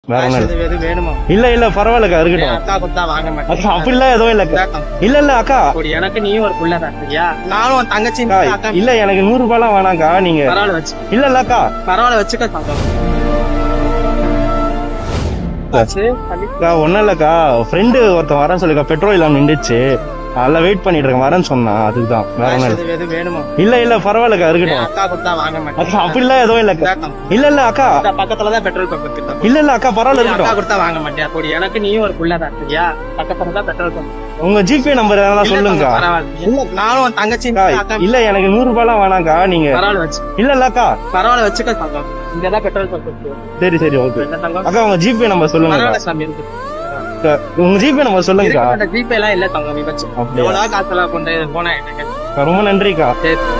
வேற ஒண்ணும் எது வேணுமா? இல்ல பரவாயில்லக்கா இருக்கட்டும். அக்கா கொடுத்தா வாங்க மாட்டேன். அக்கா அப்படிலாம் எதுவும் இல்லக்கா. இல்ல அக்கா எனக்கு நீயும் ஒரு புள்ள தான் சரியா? நானும் உன் தங்கச்சி. இல்ல எனக்கு 100 ரூபாய்லாம் வேணாக்கா. நீங்க பரவாயில்ல வச்சு. இல்ல அக்கா பரவாயில்ல வச்சுக்க. ஒன்னும் இல்லக்கா, ஃப்ரெண்டு ஒருத்தன் வரேன்னு சொல்லிக்கா, பெட்ரோல் இல்லாம நின்றுச்சு, நல்லா வெயிட் பண்ணிட்டு இருக்கேன், வரேன்னு சொன்னா, அதுதான். வேற ஒன்னும் வேணுமா? இல்ல பரவாயில்லக்கா இருக்கட்டும். அக்கா கொடுத்தா வாங்க மாட்டேன். அக்கா அப்படிலாம் எதுவும் இல்லக்கா. இல்ல அக்கா பக்கத்துலதான் பெட்ரோல் பம்ப் இருக்கு. இல்ல அக்கா பரவாயில்ல இருக்கட்டும். அக்கா கொடுத்தா வாங்க மாட்டேன். எனக்கு நீயும் ஒரு புள்ள தான் சரியா? பக்கத்துலதான் பெட்ரோல் பம்ப். உங்க ஜிபே நம்பர் எதனா சொல்லுங்க. நானும் உன் தங்கச்சி. இல்ல எனக்கு 100 ரூபாய்லாம் வேணாக்கா. நீங்க பரவாயில்ல வச்சு. இல்ல அக்கா பரவாயில்ல வச்சுக்க. இங்கதான் பெட்ரோல் பம்ப் இருக்கு. சரி ஓகே அக்கா. உங்க ஜிபே நம்பர் சொல்லுங்க. உங்க ஜிபே நம்பர் சொல்லுங்கக்கா. ஜிபே எல்லாம் இல்ல தங்கம், நீ வச்சு. எவ்வளவு காசெல்லாம் கொண்டு போனா ரொம்ப நன்றிக்கா.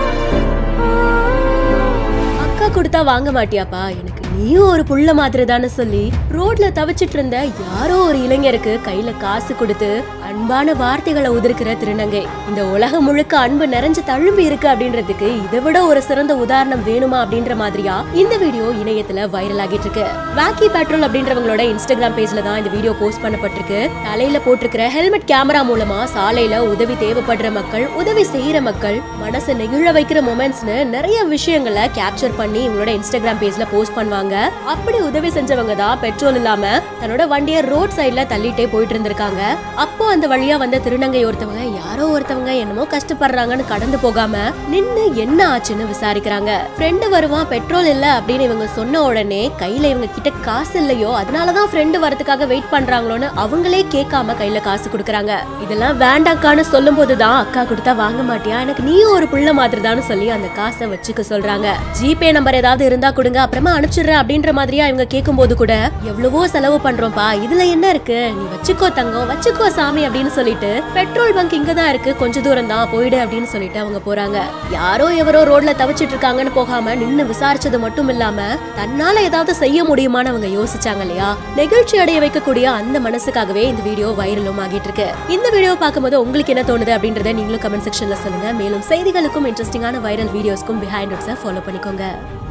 அக்கா கொடுத்தா வாங்க மாட்டியாப்பா, எனக்கு நீயும் ஒரு புள்ள மாதிரி தானே சொல்லி ரோட்ல தவிச்சிட்டு இருந்த யாரோ ஒரு இளைஞருக்கு கையில காசு கொடுத்து அன்பான வார்த்தைகளை உதிர்க்கிற திருநங்கை. இந்த உலகம் முழுக்க அன்பு நிறைஞ்சு தழும்பி இருக்கு அப்படின்றதுக்கு இதை விட ஒரு சிறந்த உதாரணம் வேணுமா அப்படின்ற மாதிரியா இந்த வீடியோ இணையத்துல வைரல் ஆகிட்டு இருக்கு. வாக்கி பெட்ரோல் அப்படின்றவங்களோட இன்ஸ்டாகிராம் பேஜ்ல தான் இந்த வீடியோ போஸ்ட் பண்ணப்பட்டிருக்கு. தலையில போட்டிருக்கிற ஹெல்மெட் கேமரா மூலமா சாலையில உதவி தேவைப்படுற மக்கள், உதவி செய்யற மக்கள், மனசை நெகிழ வைக்கிற மொமெண்ட்ஸ்னு நிறைய விஷயங்களை கேப்சர் பண்ணி இவங்களோட இன்ஸ்டாகிராம் பேஜ்ல போஸ்ட் பண்ணுவாங்க. அப்படி உதவி செஞ்சவங்க தான் பெட்ரோல் இல்லாம தன்னோட வண்டியை ரோட் சைட்ல தள்ளிட்டே போயிட்டு இருந்திருக்காங்க. அப்போ அந்த வழியா வந்த திருநங்கை ஒருத்தவங்க யாரோ ஒருத்தவங்க என்னமோ கஷ்டப்படுறாங்கன்னு கடந்து போகாம நின்னு என்ன ஆச்சுன்னு விசாரிக்கிறாங்க. ஃப்ரெண்டு வருவான், பெட்ரோல் இல்ல அப்படின்னு இவங்க சொன்ன உடனே கையில இவங்க கிட்ட காசு இல்லையோ அதனாலதான் ஃப்ரெண்டு வரதுக்காக வெயிட் பண்றாங்களோன்னு அவங்களே கேட்காம கையில காசு கொடுக்கறாங்க. இதெல்லாம் வேண்டாக்கான்னு சொல்லும் போதுதான் அக்கா கொடுத்தா வாங்க மாட்டியா, எனக்கு நீயும் ஒரு புள்ள மாதிரி தான் சொல்லி அந்த காசை வச்சுக்க சொல்றாங்க. ஜிபே நம்பர் ஏதாவது இருந்தா கொடுங்க, அப்புறமா அனுப்பிச்சிடுறேன் அப்படின்ற மாதிரியா இவங்க கேட்கும் போது கூட எவ்வளவோ செலவு பண்றோம்ப்பா, இதுல என்ன இருக்கு, நீ வச்சுக்கோ தங்கம், வச்சுக்கோ சாமி அப்படின்னு சொல்லிட்டு பெட்ரோல் பங்க் இங்கதான் இருக்கு, கொஞ்ச தூரம் தான் போயிடு அப்படின்னு சொல்லிட்டு அவங்க போறாங்க. யாரோ எவரோ ரோட்ல தவிச்சிட்டு இருக்காங்கன்னு போகாம நின்னு விசாரிச்சது மட்டும் இல்லாம தன்னால ஏதாவது செய்ய முடியுமான்னு அவங்க யோசிச்சாங்க இல்லையா? நெகிழ்ச்சி அடைய வைக்கக்கூடிய அந்த மனசுக்காகவே இந்த வீடியோ வைரலும் ஆகிட்டு இருக்கு. இந்த வீடியோ பார்க்கும்போது உங்களுக்கு என்ன தோணுது அப்படின்றத நீங்களும் கமெண்ட் செக்ஷன்ல சொல்லுங்க. மேலும் செய்திகளுக்கும் இன்ட்ரெஸ்டிங்கான வைரல் வீடியோஸ்க்கும் பிஹைண்ட் இட்ஸை ஃபாலோ பண்ணிக்கோங்க.